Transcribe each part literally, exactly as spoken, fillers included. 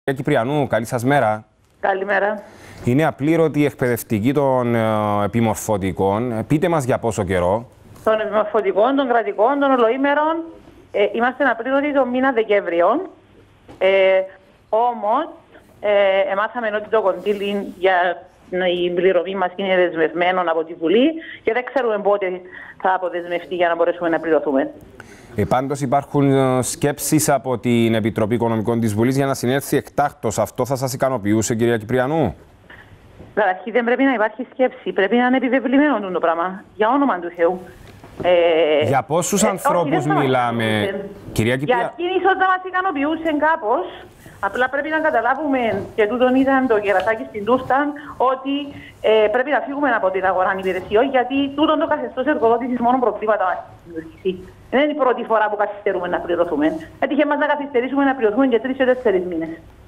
Κυρία Κυπριανού, καλή σας μέρα. Καλημέρα. Είναι απλήρωτη εκπαιδευτική των ε, επιμορφωτικών. Πείτε μας για πόσο καιρό. Των επιμορφωτικών, των κρατικών, των ολοήμερων. Ε, είμαστε απλήρωτοι τον μήνα Δεκέμβριο. Ε, όμως, ε, εμάθαμε ότι το κονδύλι για η πληρωμή μας είναι δεσμευμένο από τη Βουλή και δεν ξέρουμε πότε θα αποδεσμευτεί για να μπορέσουμε να πληρωθούμε. Ε, πάντως υπάρχουν σκέψεις από την Επιτροπή Οικονομικών της Βουλής για να συνέλθει εκτάκτως. Αυτό θα σας ικανοποιούσε, κυρία Κυπριανού? Καταρχήν δεν πρέπει να υπάρχει σκέψη. Πρέπει να είναι επιβεβλημένο το πράγμα. Για όνομα του Θεού. Ε, για πόσους ε, ανθρώπους όχι, μιλάμε, κυρία Κυπριανού? Για εκείνη ίσως να μας ικανοποιούσε κάπως. Απλά πρέπει να καταλάβουμε, και τούτον ήταν το κερασάκι στην τούρτα, ότι ε, πρέπει να φύγουμε από την αγορά υπηρεσιών, γιατί τούτον το καθεστώς εργοδότησης μόνο προβλήματα μας δημιουργήσει. Δεν είναι η πρώτη φορά που καθυστερούμε να πληρωθούμε. Έτυχε μας να καθυστερήσουμε να πληρωθούμε και τρεις ή τέσσερις μήνες.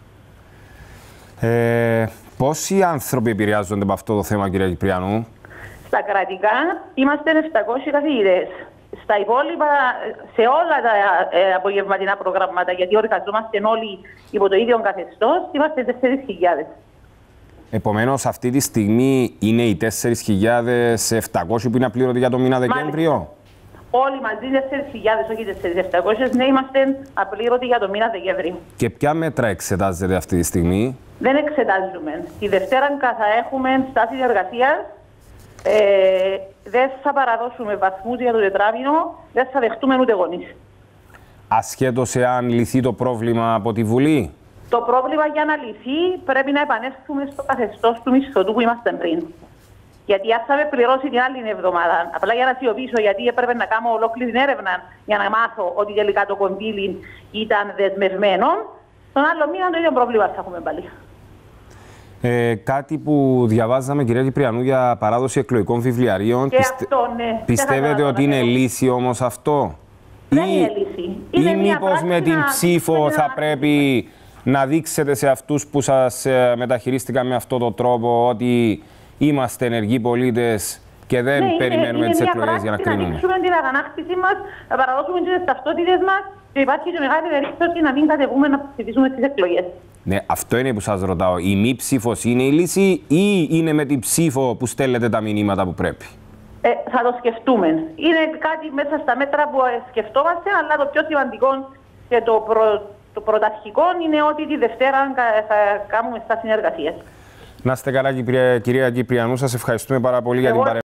Ε, πόσοι άνθρωποι επηρεάζονται από αυτό το θέμα, κυρία Κυπριανού? Στα κρατικά είμαστε επτακόσιοι καθηγητές. Στα υπόλοιπα, σε όλα τα ε, απογευματινά προγράμματα, γιατί εργαζόμαστε όλοι υπό το ίδιο καθεστώς, είμαστε τέσσερις χιλιάδες. Επομένως, αυτή τη στιγμή είναι οι τέσσερις χιλιάδες επτακόσιοι που είναι απλήρωτοι για το μήνα Δεκέμβριο. Μάλιστα. Όλοι μαζί τέσσερις χιλιάδες, όχι τέσσερις χιλιάδες επτακόσιοι, ναι, είμαστε απλήρωτοι για το μήνα Δεκέμβριο. Και ποια μέτρα εξετάζετε αυτή τη στιγμή? Δεν εξετάζουμε. Τη Δευτέρα θα έχουμε στάση εργασίας. Ε, δεν θα παραδώσουμε βαθμούς για το τετράμινο, δεν θα δεχτούμε ούτε γονείς. Ασχέτως εάν λυθεί το πρόβλημα από τη Βουλή. Το πρόβλημα για να λυθεί πρέπει να επανέλθουμε στο καθεστώς του μισθωτού που είμαστε πριν. Γιατί αν θα με πληρώσει την άλλη εβδομάδα, απλά για να σιωπήσω, γιατί έπρεπε να κάνω ολόκληρη έρευνα για να μάθω ότι τελικά το κονδύλι ήταν δεσμευμένο, τον άλλο μήνα το ίδιο πρόβλημα θα έχουμε πάλι. Ε, κάτι που διαβάζαμε, κυρία Κυπριανού, για παράδοση εκλογικών βιβλιαρίων. Και Πιστε... αυτό, ναι. Πιστεύετε ότι είναι λύση όμως αυτό? Δεν ή... είναι λύση. Είναι ή μήπως με την να... ψήφο θα να... πρέπει να δείξετε σε αυτούς που σας μεταχειρίστηκαν με αυτόν τον τρόπο ότι είμαστε ενεργοί πολίτες και δεν ναι, περιμένουμε τις εκλογές για να κρίνουμε? Να δείξουμε την αγανάκτησή μας, να παραδώσουμε τις ταυτότητες μας και υπάρχει και μεγάλη περίπτωση να μην κατεβούμε να ψηφίσουμε στις εκλογές. Ναι, αυτό είναι που σας ρωτάω. Η μη ψήφος είναι η λύση ή είναι με την ψήφο που στέλνετε τα μηνύματα που πρέπει? Ε, θα το σκεφτούμε. Είναι κάτι μέσα στα μέτρα που σκεφτόμαστε, αλλά το πιο σημαντικό και το, προ, το πρωταρχικό είναι ότι τη Δευτέρα θα κάνουμε στα συνεργασίες. Να είστε καλά, κυρία Κυπριανού. Σας ευχαριστούμε πάρα πολύ. Εγώ... για την παρέμβαση.